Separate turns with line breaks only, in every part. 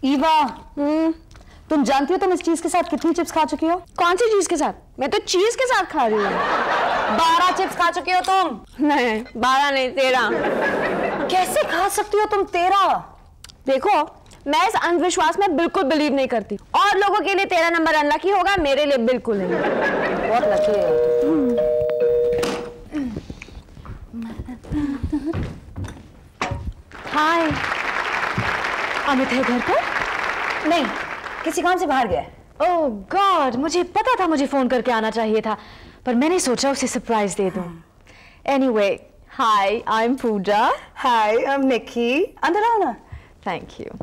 ईवा, तुम जानती हो तुम इस चीज के साथ कितनी चिप्स खा चुकी हो?
कौन सी चीज के साथ? मैं तो चीज के साथ खा रही हूँ।
12 चिप्स खा चुकी हो तुम।
नहीं 12 नहीं 13।
कैसे खा सकती हो तुम 13?
देखो मैं इस अंधविश्वास में बिल्कुल बिलीव नहीं करती। और लोगों के लिए 13 नंबर अनलकी होगा, मेरे लिए बिल्कुल नहीं।
बहुत लकी है।
हाय,
अमित है घर पर? नहीं, किसी काम से बाहर गया है।
ओह गॉड, मुझे पता था मुझे फोन करके आना चाहिए था, पर मैंने सोचा उसे सरप्राइज दे दूं। Anyway, hi, I am Pooja.
Hi, I am Nikki. अंदर आओ ना।
Thank you.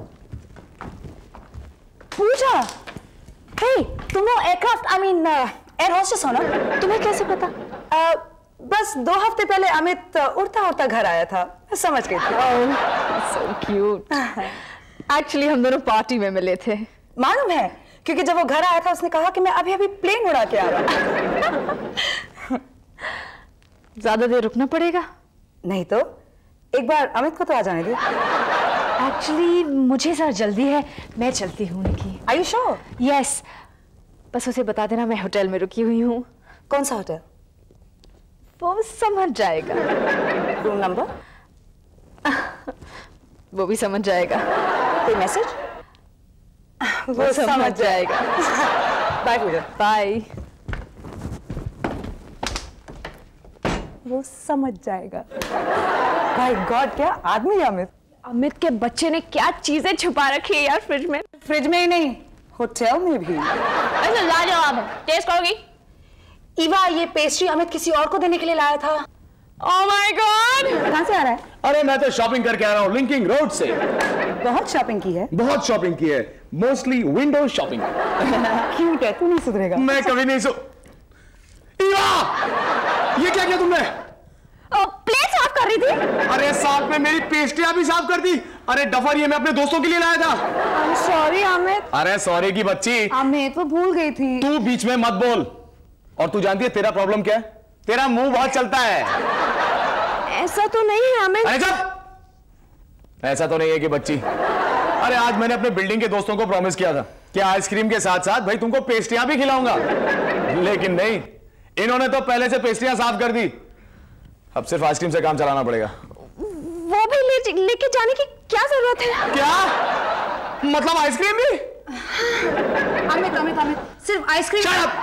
पूजा, हे, तुम वो aircraft, I mean air hostess हो ना?
तुम्हें कैसे पता?
बस 2 हफ्ते पहले अमित उड़ता उड़ता घर आया था, समझ गई थी।
ओह, सो क्यूट। एक्चुअली हम दोनों पार्टी में मिले थे।
मालूम है, क्योंकि जब वो घर आया था उसने कहा कि मैं अभी अभी प्लेन उड़ा के आ रहा हूं।
ज्यादा देर रुकना पड़ेगा?
नहीं तो एक बार अमित को तो आ जाने दे।
एक्चुअली मुझे जरा जल्दी है, मैं चलती हूँ Nikki.
Are you sure?
Yes, बस उसे बता देना मैं होटल में रुकी हुई हूँ।
कौन सा होटल?
वो समझ जाएगा।
Room number?
वो भी समझ जाएगा।
कोई मैसेज?
वो समझ जाएगा।
बाय पूजा।
बाय।
वो समझ जाएगा। भाई गॉड, क्या आदमी है अमित।
अमित के बच्चे ने क्या चीजें छुपा रखी है यार फ्रिज में।
फ्रिज में ही नहीं, होटल में भी।
अच्छा लाजवाब है, टेस्ट करोगी?
ईवा, ये पेस्ट्री अमित किसी और को देने के लिए लाया था।
ओह माय गॉड,
कहाँ से आ रहा है?
अरे मैं तो शॉपिंग करके आ रहा हूँ लिंकिंग रोड से।
बहुत शॉपिंग की है।
बहुत शॉपिंग की है, मोस्टली विंडो शॉपिंग।
क्यूट है, तू नहीं सुधरेगा।
मैं कभी नहीं ईवा, ये क्या किया तुमने?
प्लेट साफ कर रही थी।
अरे साथ में मेरी पेस्ट्रियां भी साफ कर दी। अरे डफर, ये मैं अपने दोस्तों के लिए लाया था।
सॉरी अमित।
अरे सॉरी की बच्ची।
अमित, वो भूल गई थी।
तू बीच में मत बोल। और तू जानती है तेरा प्रॉब्लम क्या है? तेरा मुंह बहुत चलता है।
ऐसा तो नहीं है अमित।
अरे चुप, ऐसा तो नहीं है कि बच्ची। अरे आज मैंने अपने बिल्डिंग के दोस्तों को प्रॉमिस किया था कि आइसक्रीम के साथ साथ भाई तुमको पेस्ट्रियां भी खिलाऊंगा, लेकिन नहीं, इन्होंने तो पहले से पेस्ट्रियां साफ कर दी। अब सिर्फ आइसक्रीम से काम चलाना पड़ेगा।
वो भी लेके जाने की क्या जरूरत है?
क्या मतलब आइसक्रीम भी?
अमित अमित अमित, सिर्फ आइसक्रीम?
Shut up!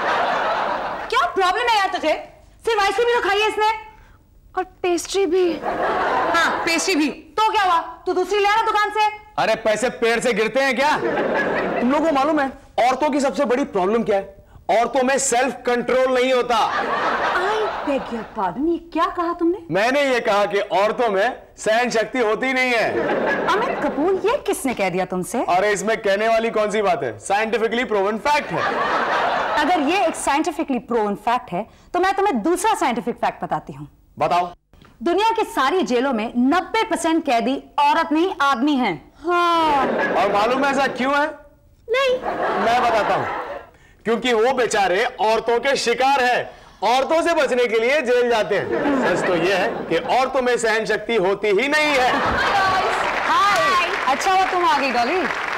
क्या प्रॉब्लम है यार तुझे? सिर्फ आइसक्रीम ही तो खाई है इसने।
और पेस्ट्री भी।
हाँ, पेस्ट्री भी। तो क्या हुआ, तू दूसरी ले आना दुकान से।
अरे पैसे पेड़ से गिरते हैं क्या? तुम लोगों को मालूम है औरतों की सबसे बड़ी प्रॉब्लम क्या है? औरतों में सेल्फ कंट्रोल नहीं होता।
आई बेग योर पार्डन, ये क्या कहा तुमने?
मैंने ये कहा कि औरतों में सहन शक्ति होती नहीं है।
अमित कपूर, ये किसने कह दिया तुमसे?
अरे इसमें कहने वाली कौन सी बात है, साइंटिफिकली प्रूवन फैक्ट है।
अगर ये एक साइंटिफिकली प्रूवन फैक्ट है तो मैं तुम्हें दूसरा साइंटिफिक फैक्ट बताती हूँ।
बताओ।
दुनिया की सारी जेलों में 90% कैदी औरत नहीं आदमी हैं।
हाँ।
और मालूम है ऐसा क्यों है?
नहीं,
मैं बताता हूँ। क्योंकि वो बेचारे औरतों के शिकार हैं, औरतों से बचने के लिए जेल जाते हैं। सच तो ये है कि औरतों में सहन शक्ति होती ही नहीं है।
हाय, अच्छा हुआ तुम आ गई डॉली।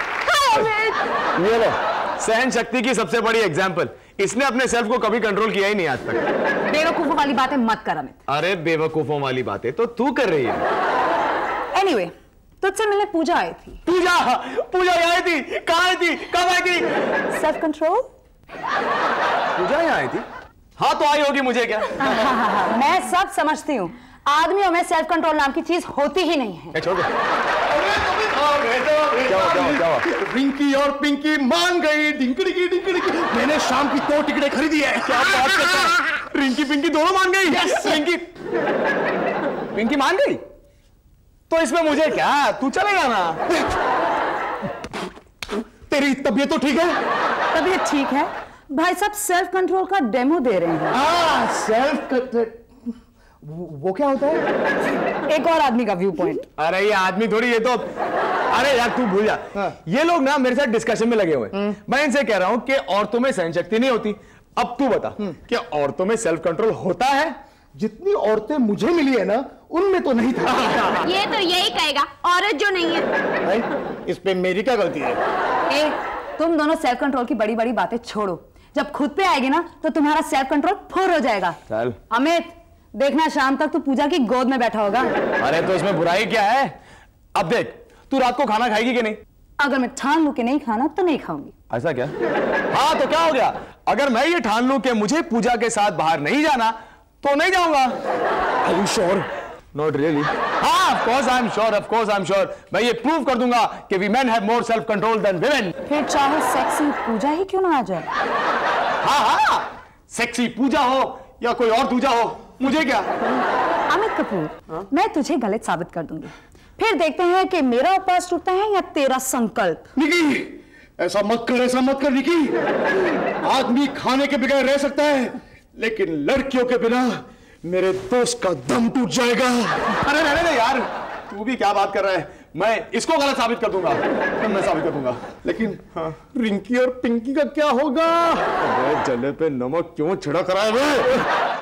ये लो, सहन शक्ति की सबसे बड़ी एग्जाम्पल। इसने अपने सेल्फ को कभी कंट्रोल किया ही नहीं आज तक।
बेवकूफों वाली बातें मत कर अमित।
अरे बेवकूफों वाली बातें तो तू कर रही है।
एनीवे, तुझसे मिलने पूजा आई थी।
पूजा? पूजा आई थी? कहाँ आई थी? कब आई थी?
Self control?
पूजा यहाँ आई थी? हाँ तो आई होगी, मुझे क्या?
मैं सब समझती हूँ। आदमियों में सेल्फ कंट्रोल नाम की चीज होती ही नहीं है।
छोड़ दो। क्या?
रिंकी और पिंकी मान गई। डिंकड़ी। मैंने शाम की 2 टिकटें खरीदी है।
क्या बात करता है? रिंकी पिंकी दोनों मान गई? पिंकी मान गई? तो इसमें मुझे क्या, तू चलेगा ना?
तेरी तबीयत तो ठीक है?
तबीयत ठीक है भाई साहब, सेल्फ कंट्रोल का डेमो दे रहे हैं।
सेल्फ कंट्रोल वो क्या होता है?
एक और आदमी का व्यू पॉइंट।
अरे ये आदमी थोड़ी, ये तो, अरे यार तू भूल जा। ये लोग ना मेरे साथ डिस्कशन में लगे हुए हैं। मैं इनसे कह रहा हूं कि औरतों में सहन शक्ति नहीं होती। अब तू बता कि औरतों में सेल्फ कंट्रोल होता है?
जितनी औरतें मुझे मिली है ना, उनमें तो नहीं था।
ये तो यही कहेगा, औरत जो नहीं है।
इस पे मेरी क्या गलती है?
ए, तुम दोनों सेल्फ कंट्रोल की बड़ी बड़ी बातें छोड़ो, जब खुद पे आएगी ना तो तुम्हारा सेल्फ कंट्रोल फुर हो जाएगा।
चल
अमित, देखना शाम तक तू पूजा की गोद में बैठा होगा।
अरे तो इसमें बुराई क्या है? अब देख, तू रात को खाना खाएगी कि नहीं?
अगर मैं ठान लूं कि नहीं खाना तो नहीं खाऊंगी।
ऐसा क्या? हाँ तो क्या हो गया? अगर मैं ये ठान लूं कि मुझे पूजा के साथ बाहर नहीं जाना तो नहीं जाऊंगा।
Are you sure?
Not really. हाँ, of course I'm sure, of course I'm sure. मैं ये प्रूव कर दूंगा कि we men have more self control than women.
फिर चाहे सेक्सी पूजा ही क्यों ना आ जाए।
हाँ, सेक्सी पूजा हो या कोई और पूजा हो, मुझे क्या?
अमित कपूर, मैं तुझे गलत साबित कर दूंगी, फिर देखते हैं कि मेरा उपवास टूटता है या तेरा संकल्प।
निकी, ऐसा मत कर निकी। आदमी खाने के बगैर रह सकता है, लेकिन लड़कियों के बिना मेरे दोस्त का दम टूट जाएगा।
अरे रहने दे यार, तू भी क्या बात कर रहा है? मैं इसको गलत साबित कर दूंगा, मैं साबित कर दूंगा।
लेकिन हाँ, रिंकी और पिंकी का क्या होगा?
अबे जले पे नमक क्यों छिड़क रहा है बे?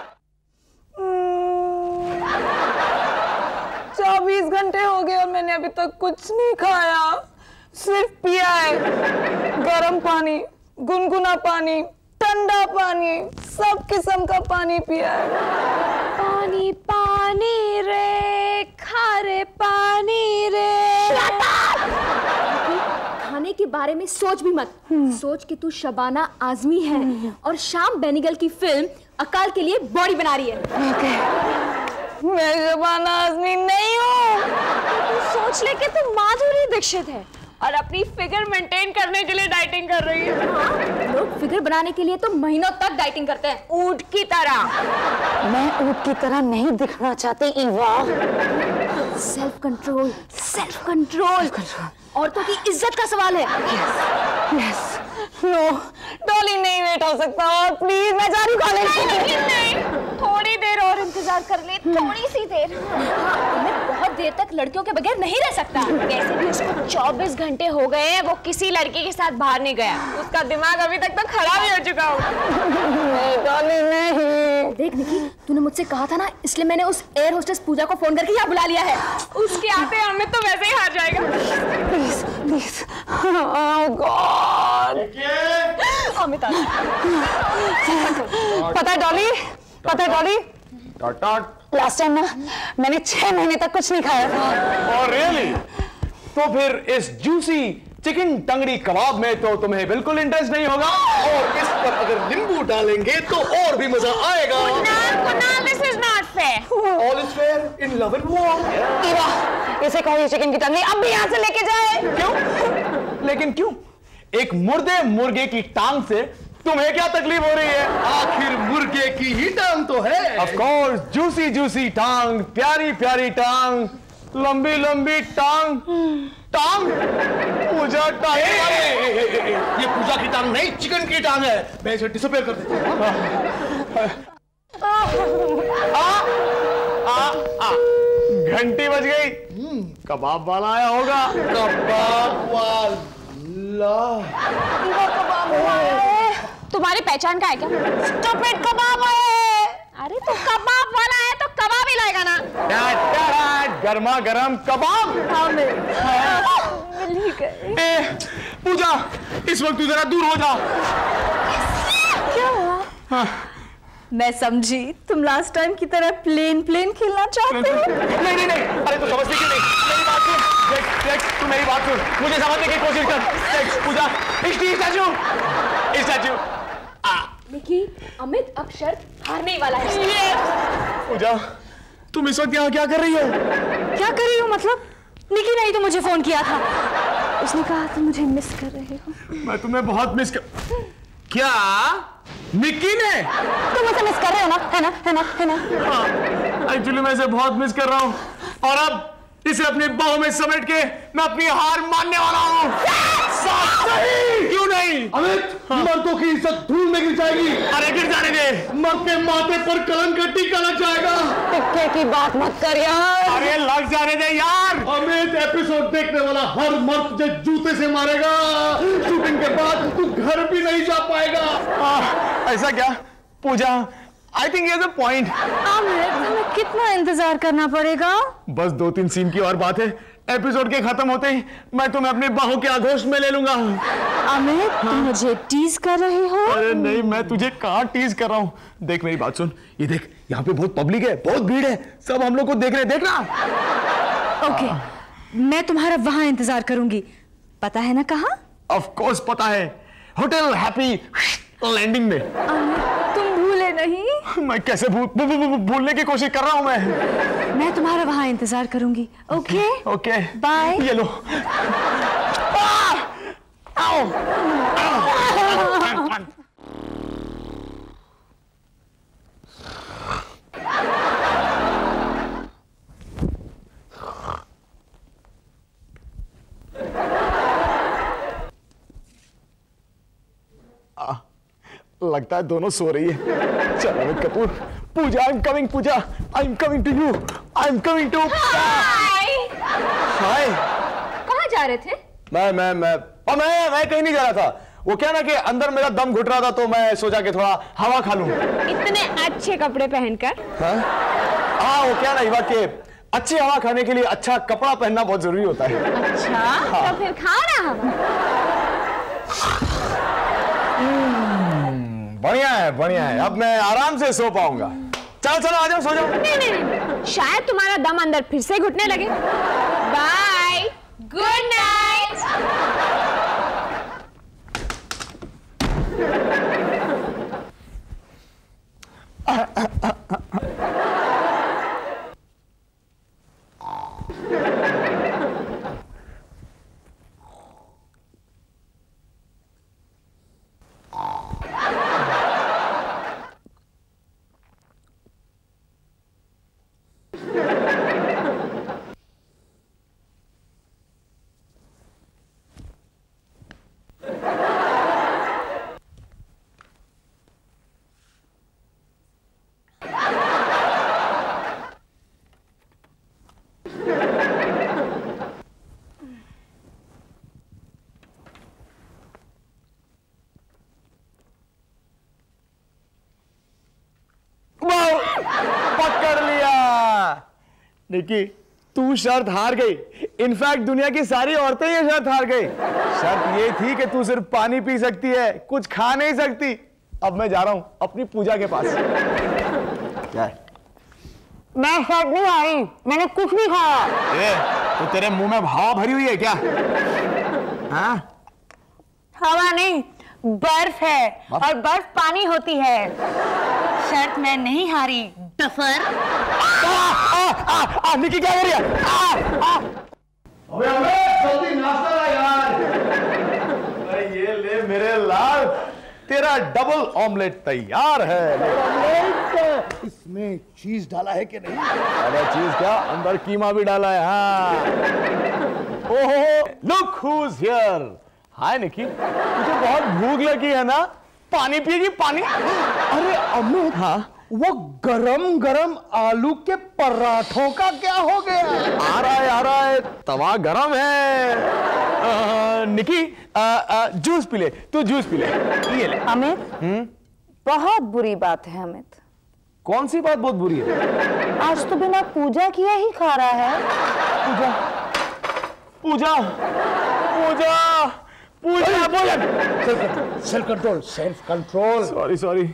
24 घंटे हो गए और मैंने अभी तक कुछ नहीं खाया, सिर्फ पिया है गरम पानी, गुनगुना पानी, ठंडा पानी, सब किस्म का पानी पिया है।
पानी पानी रे, खारे पानी रे।
खाने के बारे में सोच भी मत। सोच कि तू शबाना आजमी है और शाम बेनिगल की फिल्म अकाल के लिए बॉडी बना रही है।
मैं शबाना आजमी नहीं हूँ।
तू सोच ले कि तू माधुरी दीक्षित है और अपनी फिगर मेंटेन करने के लिए डाइटिंग कर रही है।
हाँ, लोग फिगर बनाने के लिए तो महीनों तक डाइटिंग करते हैं, ऊंट की तरह।
मैं ऊंट की तरह नहीं दिखना चाहती Eva.
Self control, self control. औरतों की इज्जत का सवाल है।
यस, नो, डॉली नहीं वेट हो सकता और प्लीज मैं जा रही हूँ कॉलेज।
नहीं, थोड़ी देर और इंतजार कर ले, थोड़ी सी देर।
मैं बहुत देर तक लड़कियों के बगैर नहीं रह सकता।
कैसे भी उसको 24 घंटे हो गए हैं, वो किसी लड़की के साथ बाहर नहीं गया। उसका दिमाग अभी तक तो खराब ही हो चुका होगा।
डॉली नहीं।
देख निकी, तूने मुझसे कहा था ना, इसलिए मैंने उस एयर होस्टेस पूजा को फोन करके यहाँ बुला लिया है।
उसके आते हमें तो वैसे ही हार जाएगा।
Please please, oh God.
Amit,
पता है डॉली, पता है डॉली, लास्ट टाइम ना मैंने 6 महीने तक कुछ नहीं खाया था।
और रियली? तो फिर इस जूसी चिकन टंगड़ी कबाब में तो तुम्हें बिल्कुल इंटरेस्ट नहीं होगा,
और इस पर अगर नींबू डालेंगे तो और भी मजा आएगा।
Kunal, this is not fair.
All is fair in love and war.
Eva, इसे कहो ये चिकन की टंगड़ी अब भी यहाँ से लेके जाए।
क्यों? लेकिन क्यों? एक मुर्दे मुर्गे की टांग से तुम्हें क्या तकलीफ हो रही है?
आखिर मुर्गे की ही टांग तो है।
Of course, जूसी जूसी टांग, प्यारी प्यारी टांग, लंबी लंबी टांग, टांग पूजा टांग।
ये पूजा की टांग नहीं, चिकन की टांग है। मैं इसे डिसअपीयर कर देता हूँ।
घंटी बज गई, कबाब वाला आया होगा।
कबाब वाला।
तुम्हारी पहचान का है क्या?
स्टूपिड कबाब है।
अरे तो कबाब वाला है तो कबाब ही लाएगा ना।
गर्मा गर्म कबाब। पूजा, इस वक्त तू जरा दूर हो जा।
क्या हुआ? मैं समझी तुम लास्ट टाइम की तरह प्लेन खेलना चाहते हो।
नहीं, अरे तू समझती क्यों नहीं? मेरी बात सुन, देख, तू मेरी बात सुन, मुझे समझने की कोशिश कर। देख पूजा, स्टैचू।
निकी, अमित अब शर्त हारने वाला है।
पूजा, तुम इस वक्त यहाँ क्या कर रही हो?
क्या कर रही हो मतलब? निकी ने ही तो मुझे फोन किया था, उसने कहा तुम मुझे मिस कर रहे हो।
मैं तुम्हें बहुत मिस कर। क्या? निकी ने?
तुम मुझे मिस कर रहे हो ना? है ना?
हाँ, एक्चुअली मैं इसे बहुत मिस कर रहा हूँ और अब इसे अपनी बाहों में समेट के मैं अपनी हार मानने वाला हूँ। क्यों नहीं?
अमित, मर्दों की इज्जत धूल में गिर जाएगी।
अरे गिर जाने दे।
मर्द के माथे पर कलंक का टीका लग जाएगा।
टिक्के की बात मत कर यार।
अरे लग जाने दे यार।
अमित, एपिसोड देखने वाला हर मर्द तुझे जूते से मारेगा। शूटिंग के बाद तू घर भी नहीं जा पाएगा।
ऐसा क्या? पूजा, I think he has a point.
Amit, हमें कितना इंतजार करना पड़ेगा?
बस 2-3 सीन की और बात है। एपिसोड के खत्म होते ही मैं तुम्हें अपनी बाहों के आगोश में ले लूंगा।
अमित, तुम मुझे टीज कर रहे हो?
अरे नहीं, मैं तुझे कहाँ टीज कर रहा हूँ। देख मेरी बात सुन, ये देख, यहाँ पे बहुत पब्लिक है, बहुत भीड़ है, सब हम लोग को देख रहे हैं, देखना।
ओके, मैं तुम्हारा वहां इंतजार करूंगी। पता है ना कहाँ?
ऑफ कोर्स पता है, होटल हैप्पी लैंडिंग में।
तुम भूले नहीं?
मैं कैसे भूलने की कोशिश कर रहा हूँ
मैं तुम्हारा वहां इंतजार करूंगी। Okay
okay
bye.
ये लो। आओ। लगता है दोनों सो रही है। चल Amit Kapoor, Pooja, I am coming, Pooja, I am coming to you, I am coming to.
Hi.
Hi.
कहाँ जा रहे थे?
मैं कहीं नहीं जा रहा था। वो क्या ना कि अंदर मेरा दम घुट रहा था, तो मैं सोचा कि थोड़ा हवा खा लूं।
इतने अच्छे कपड़े पहनकर?
हाँ, वो क्या ना युवा के अच्छी हवा खाने के लिए अच्छा कपड़ा पहनना बहुत जरूरी होता है।
अच्छा, तो फिर खा ना हवा।
बढ़िया है, बढ़िया है। अब मैं आराम से सो पाऊंगा। चलो चलो आ जाओ, सो जाओ।
नहीं, शायद तुम्हारा दम अंदर फिर से घुटने लगे। Bye, good night.
पकड़ लिया। निकी, तू शर्त हार गई। इनफैक्ट दुनिया की सारी औरतें ये शर्त हार गई। शर्त ये थी कि तू सिर्फ पानी पी सकती है, कुछ खा नहीं सकती। अब मैं जा रहा हूं अपनी पूजा के पास। क्या है?
मैं शर्त नहीं आई, मैंने कुछ नहीं खाया।
तो तेरे मुंह में हवा भरी हुई है क्या? हाँ?
हवा नहीं, बर्फ है। और बर्फ पानी होती है। शर्त मैं नहीं हारी, डफर।
निकी क्या कर रही है? अबे जल्दी नाश्ता ला यार। अरे ये ले मेरे लाल, तेरा डबल ऑमलेट तैयार है।
इसमें चीज डाला है कि नहीं?
अरे चीज क्या, अंदर कीमा भी डाला है। हाँ। ओहो, look who's here. Hi Nikki, तुझे बहुत भूख लगी है ना? पानी पिएगी, पानी?
अरे अमित,
हाँ?
वो गरम गरम आलू के पराठों का क्या हो गया?
आ रहा है, तवा गरम है। निकी, जूस पी ले, तू जूस पी ले, ये ले।
अमित, बहुत बुरी बात है अमित।
कौन सी बात बहुत बुरी है?
आज तो बिना पूजा किए ही खा रहा है।
Pooja, Pooja, Pooja, Pooja.
Self control, self control.
Sorry.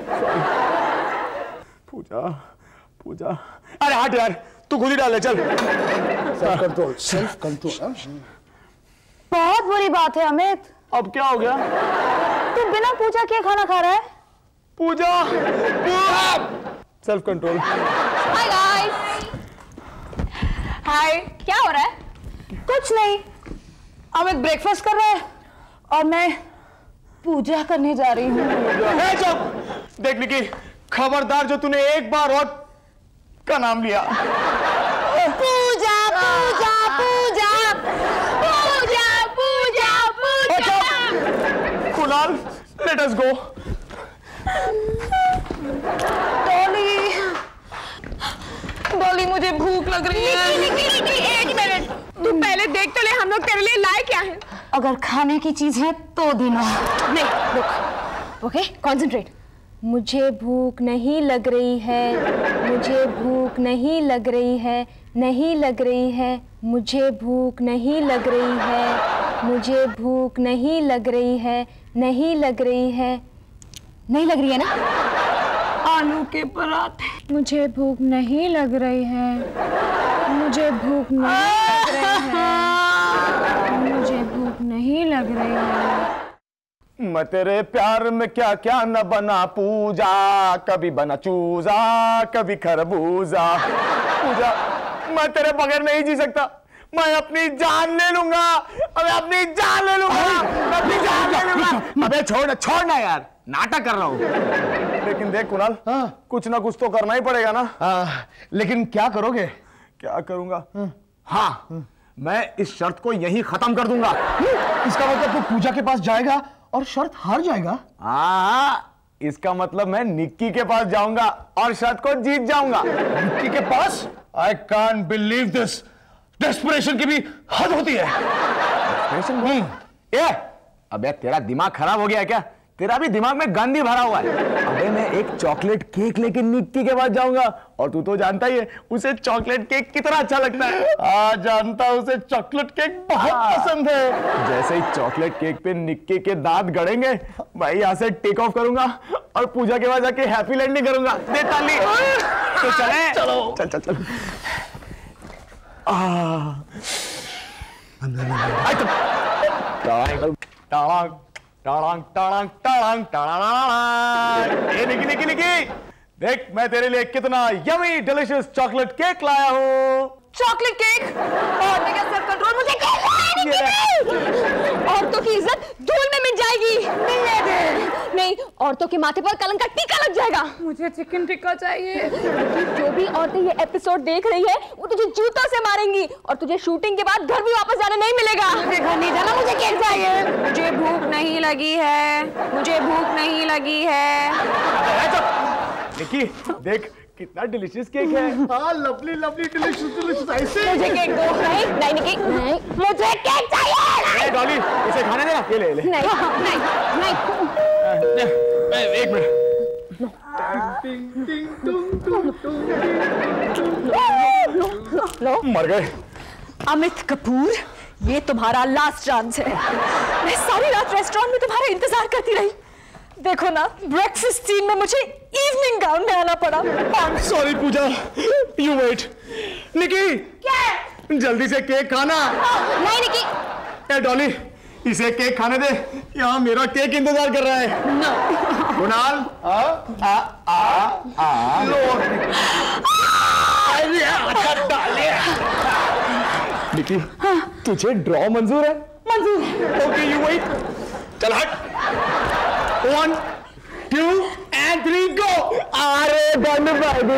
Pooja, Pooja. अरे हट यार, तू खुद ही डाल ले, चल।
Self control, self control.
बहुत बुरी बात है अमित।
अब क्या हो गया?
तू बिना पूजा किए खाना खा रहा है।
Pooja, self control.
Hi guys.
Hi.
क्या हो रहा है?
कुछ नहीं, अमित ब्रेकफास्ट कर रहा है और मैं पूजा करने जा रही हूँ।
चुप। देख निकी, खबरदार जो तूने एक बार और का नाम लिया।
Pooja Pooja Pooja Pooja Pooja Pooja.
Kunal, let us go.
Dolly, मुझे भूख लग रही है।
निकी, एक मिनट, तू पहले देख तो ले हम लोग तेरे लिए लाए क्या है।
अगर खाने की चीज है तो देना।
नहीं, रुक। Okay, concentrate. मुझे भूख नहीं लग रही है, मुझे भूख नहीं लग रही है, नहीं लग रही है, मुझे भूख नहीं लग रही है, मुझे भूख नहीं लग रही है, नहीं लग रही है, नहीं लग रही है ना?
आलू के पराठे।
मुझे भूख नहीं लग रही है, मुझे भूख नहीं लग रही है, मुझे भूख नहीं लग रही है।
मैं तेरे प्यार में क्या क्या न बना पूजा, कभी बना चूजा कभी खरबूजा। पूजा मैं तेरे बगैर नहीं जी सकता, मैं अपनी जान ले लूंगा, मैं अपनी जान ले लूंगा, मैं अपनी जान ले लूंगा। अबे छोड़ना यार, नाटक कर रहा हूँ। लेकिन देख कुणाल, कुछ ना कुछ तो करना ही पड़ेगा ना।
लेकिन क्या करोगे?
क्या करूंगा? हाँ, मैं इस शर्त को यहीं खत्म कर दूंगा।
इसका मतलब तू पूजा के पास जाएगा और शर्त हार जाएगा?
हाँ, इसका मतलब मैं निक्की के पास जाऊंगा और शर्त को जीत जाऊंगा।
निक्की के पास? I can't believe this. Desperation की भी हद होती है।
Desperation? ये, अबे तेरा दिमाग खराब हो गया है क्या? तेरा भी दिमाग में गंद ही भरा हुआ है। अबे मैं एक चॉकलेट केक लेके निक्की के पास जाऊंगा, और तू तो जानता ही है उसे चॉकलेट केक कितना अच्छा लगता है।
हाँ जानता, उसे चॉकलेट केक बहुत पसंद है।
जैसे ही चॉकलेट केक पे निक्की के दांत गड़ेंगे, भाई यहाँ से टेक ऑफ करूंगा और पूजा के पास जाके हैप्पी लैंडिंग करूंगा। दे ताली। तो चले, चलो चल चल चल। टांग टांग टांग टांग। ए निकी निकी निकी, देख मैं तेरे लिए कितना यमी डिलीशियस चॉकलेट केक लाया हूँ।
चॉकलेट केक और मेरा सेल्फ कंट्रोल मुझे
औरतों की इज्जत धूल में मिट जाएगी। नहीं, औरतों के माथे पर कलंक का टीका लग जाएगा।
मुझे चिकन टिक्का चाहिए।
जो भी औरतें ये एपिसोड देख रही है वो तुझे जूतों से मारेंगी और तुझे शूटिंग के बाद घर भी वापस जाने नहीं मिलेगा।
मुझे घर नहीं जाना, मुझे केक चाहिए। मुझे भूख नहीं लगी है, मुझे भूख नहीं लगी है।
निकी देख कितना डिलीशियस केक है।
हाँ लवली लवली डिलीशियस ऐसे।
मुझे केक दो। नहीं निकी, नहीं, मुझे केक चाहिए।
डॉली इसे खाने देना। ये ले ले।
नहीं।
एक मिनट। मर गए।
अमित कपूर, ये तुम्हारा लास्ट चांस है। मैं सारी रात रेस्टोरेंट में तुम्हारा इंतजार करती रही। देखो ना, ब्रेकफास्ट सीन में मुझे इवनिंग गाउन में आना पड़ा।
I'm sorry Puja, you wait। निकी,
क्या?
जल्दी से केक खाना।
नहीं निकी।
ए डॉली, इसे केक खाने दे, यहाँ मेरा केक इंतजार कर रहा है। कुणाल, निकी, तुझे ड्रॉ मंजूर है?
मंजूर है।
Okay you wait. चल हट। 1 2 and 3 go। अरे बंद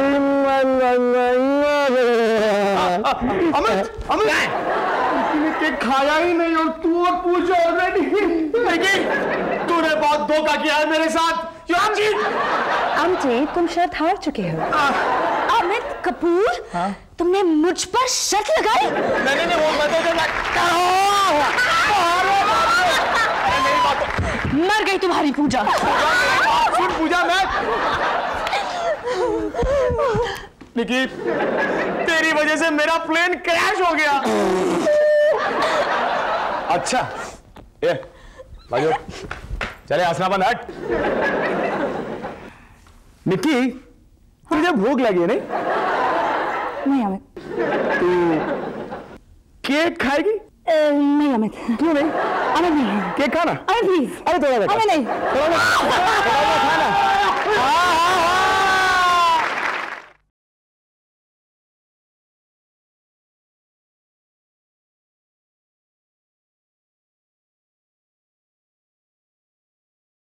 अमित तूने केक खाया ही नहीं और तू और पूजा ऑलरेडी। तूने बहुत धोखा किया है मेरे साथ।
अमजीत, तुम शर्त हार चुके हो। अमित कपूर, तुमने मुझ पर शर्त लगाई?
नहीं वो मैं तो
मर गई तुम्हारी पूजा।
सुन पूजा, मैं निकी तेरी वजह से मेरा प्लेन क्रैश हो गया। अच्छा ये बाजू चले आसनाबंद हट। निकी तुझे भूख लगी है नहीं?
नहीं अमित।
तू केक खाएगी?
नहीं अमित।
क्यों नहीं?
अमित नहीं।
केक खाना।
अमित प्लीज।
अरे थोड़ा
अमित नहीं।